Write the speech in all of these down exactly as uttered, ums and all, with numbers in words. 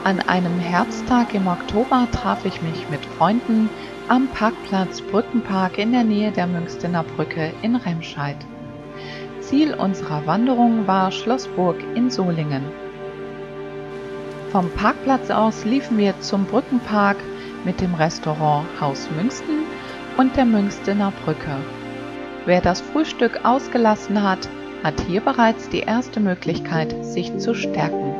An einem Herbsttag im Oktober traf ich mich mit Freunden am Parkplatz Brückenpark in der Nähe der Münstener Brücke in Remscheid. Ziel unserer Wanderung war Schloss Burg in Solingen. Vom Parkplatz aus liefen wir zum Brückenpark mit dem Restaurant Haus Münsten und der Münstener Brücke. Wer das Frühstück ausgelassen hat, hat hier bereits die erste Möglichkeit, sich zu stärken.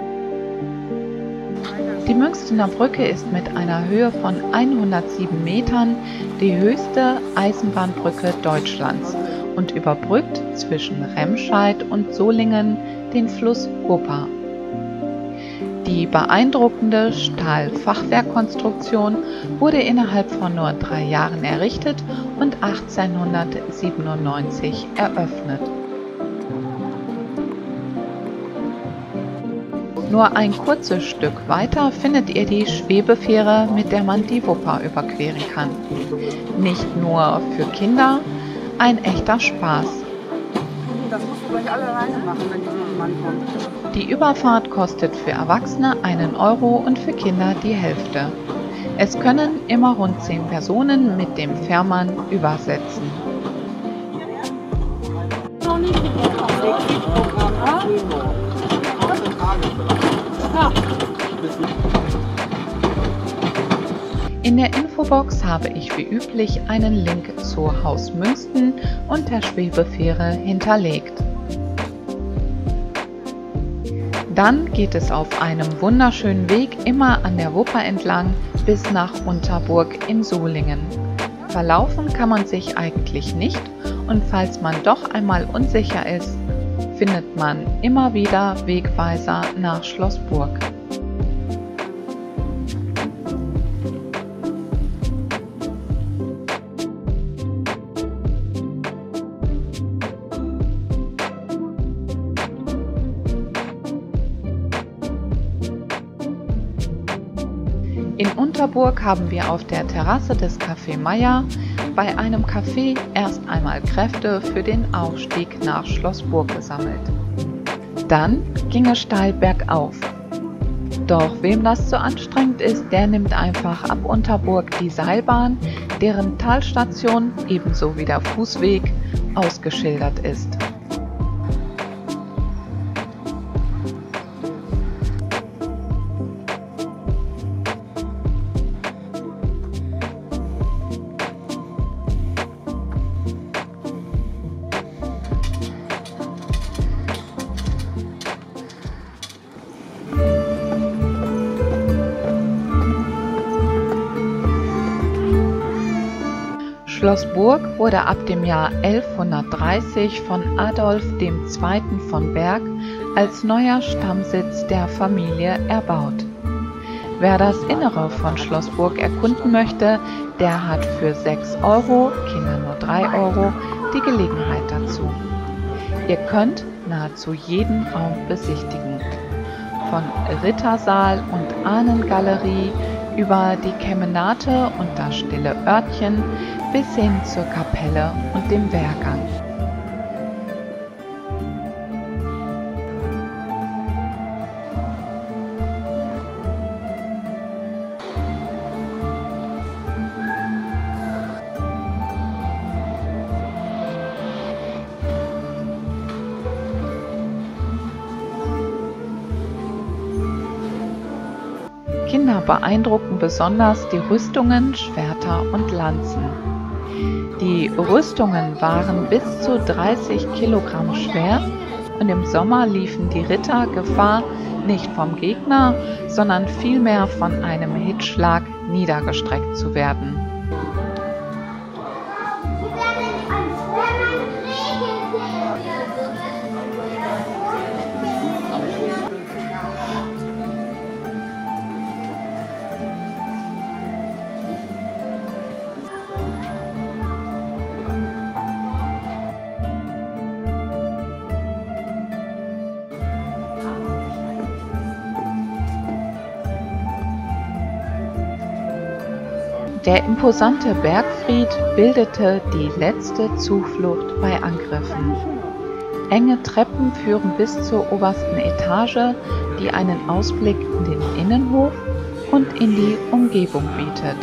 Die Münstener Brücke ist mit einer Höhe von hundertsieben Metern die höchste Eisenbahnbrücke Deutschlands und überbrückt zwischen Remscheid und Solingen den Fluss Wupper. Die beeindruckende Stahlfachwerkkonstruktion wurde innerhalb von nur drei Jahren errichtet und achtzehnhundertsiebenundneunzig eröffnet. Nur ein kurzes Stück weiter findet ihr die Schwebefähre, mit der man die Wupper überqueren kann. Nicht nur für Kinder, ein echter Spaß. Das musst du gleich alle alleine machen, wenn dieser Mann kommt. Die Überfahrt kostet für Erwachsene einen Euro und für Kinder die Hälfte. Es können immer rund zehn Personen mit dem Fährmann übersetzen. In der Infobox habe ich wie üblich einen Link zu Haus Münsten und der Schwebefähre hinterlegt. Dann geht es auf einem wunderschönen Weg immer an der Wupper entlang bis nach Unterburg in Solingen. Verlaufen kann man sich eigentlich nicht und falls man doch einmal unsicher ist, findet man immer wieder Wegweiser nach Schloss Burg. In Unterburg haben wir auf der Terrasse des Café Meier bei einem Café erst einmal Kräfte für den Aufstieg nach Schloss Burg gesammelt. Dann ging es steil bergauf. Doch wem das zu anstrengend ist, der nimmt einfach ab Unterburg die Seilbahn, deren Talstation ebenso wie der Fußweg ausgeschildert ist. Schloss Burg wurde ab dem Jahr elfhundertdreißig von Adolf der Zweite von Berg als neuer Stammsitz der Familie erbaut. Wer das Innere von Schloss Burg erkunden möchte, der hat für sechs Euro, Kinder nur drei Euro, die Gelegenheit dazu. Ihr könnt nahezu jeden Raum besichtigen. Von Rittersaal und Ahnengalerie über die Kemenate und das stille Örtchen bis hin zur Kapelle und dem Wehrgang. Kinder beeindrucken besonders die Rüstungen, Schwerter und Lanzen. Die Rüstungen waren bis zu dreißig Kilogramm schwer und im Sommer liefen die Ritter Gefahr, nicht vom Gegner, sondern vielmehr von einem Hitzschlag niedergestreckt zu werden. Der imposante Bergfried bildete die letzte Zuflucht bei Angriffen. Enge Treppen führen bis zur obersten Etage, die einen Ausblick in den Innenhof und in die Umgebung bietet.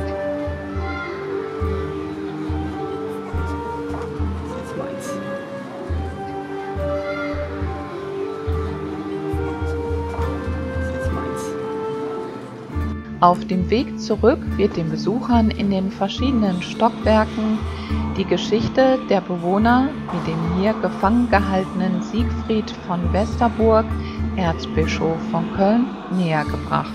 Auf dem Weg zurück wird den Besuchern in den verschiedenen Stockwerken die Geschichte der Bewohner mit dem hier gefangen gehaltenen Siegfried von Westerburg, Erzbischof von Köln, näher gebracht.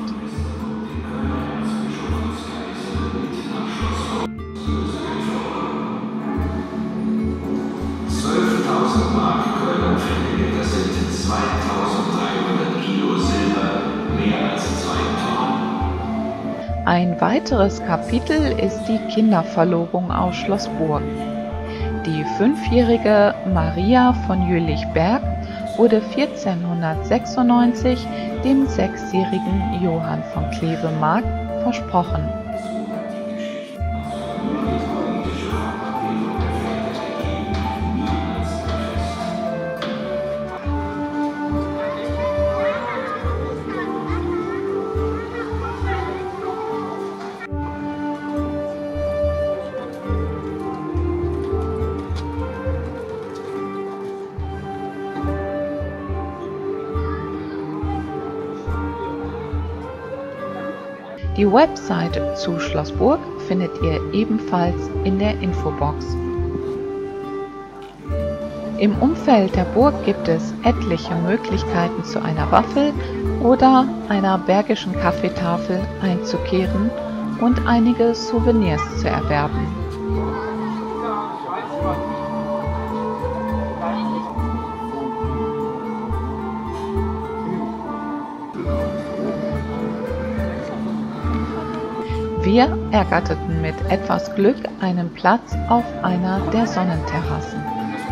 zwölftausend Mark Kölner Pfennige, das sind zweitausenddreihundert Kilo Silber, mehr als zwei Tonnen. Ein weiteres Kapitel ist die Kinderverlobung aus Schloss Burg. Die fünfjährige Maria von Jülich-Berg wurde vierzehnhundertsechsundneunzig dem sechsjährigen Johann von Kleve-Mark versprochen. Die Website zu Schloss Burg findet ihr ebenfalls in der Infobox. Im Umfeld der Burg gibt es etliche Möglichkeiten, zu einer Waffel oder einer bergischen Kaffeetafel einzukehren und einige Souvenirs zu erwerben. Wir ergatterten mit etwas Glück einen Platz auf einer der Sonnenterrassen.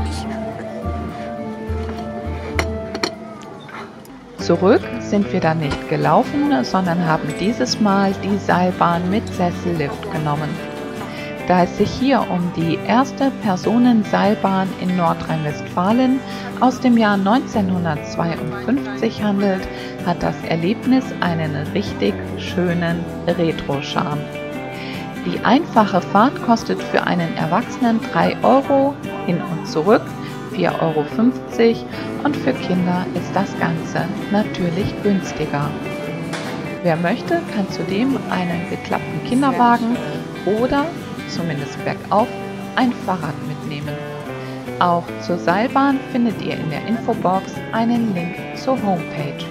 Zurück sind wir dann nicht gelaufen, sondern haben dieses Mal die Seilbahn mit Sessellift genommen. Da es sich hier um die erste Personenseilbahn in Nordrhein-Westfalen aus dem Jahr neunzehnhundertzweiundfünfzig handelt, hat das Erlebnis einen richtig schönen Retro-Charme. Die einfache Fahrt kostet für einen Erwachsenen drei Euro, hin und zurück vier Euro fünfzig und für Kinder ist das Ganze natürlich günstiger. Wer möchte, kann zudem einen geklappten Kinderwagen oder, zumindest bergauf, ein Fahrrad mitnehmen. Auch zur Seilbahn findet ihr in der Infobox einen Link zur Homepage.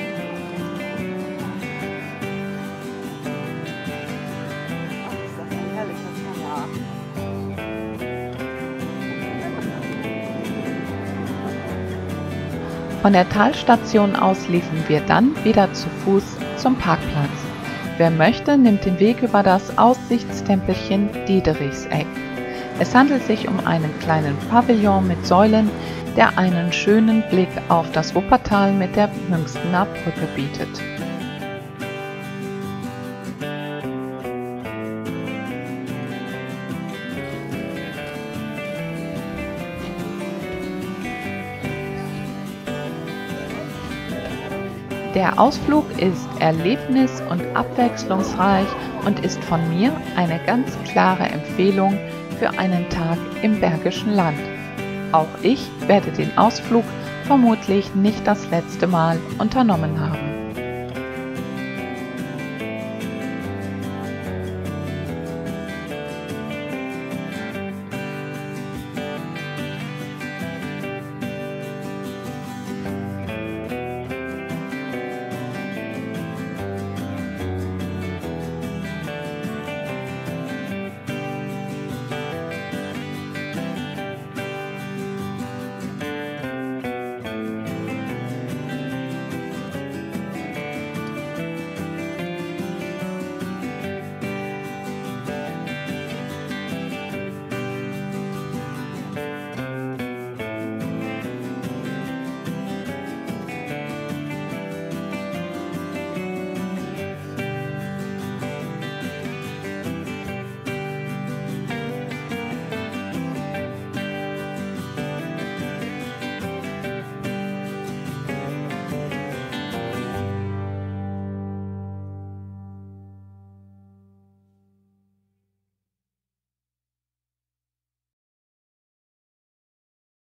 Von der Talstation aus liefen wir dann wieder zu Fuß zum Parkplatz. Wer möchte, nimmt den Weg über das Aussichtstempelchen Diederichseck. Es handelt sich um einen kleinen Pavillon mit Säulen, der einen schönen Blick auf das Wuppertal mit der Münchner Brücke bietet. Der Ausflug ist erlebnis- und abwechslungsreich und ist von mir eine ganz klare Empfehlung für einen Tag im Bergischen Land. Auch ich werde den Ausflug vermutlich nicht das letzte Mal unternommen haben.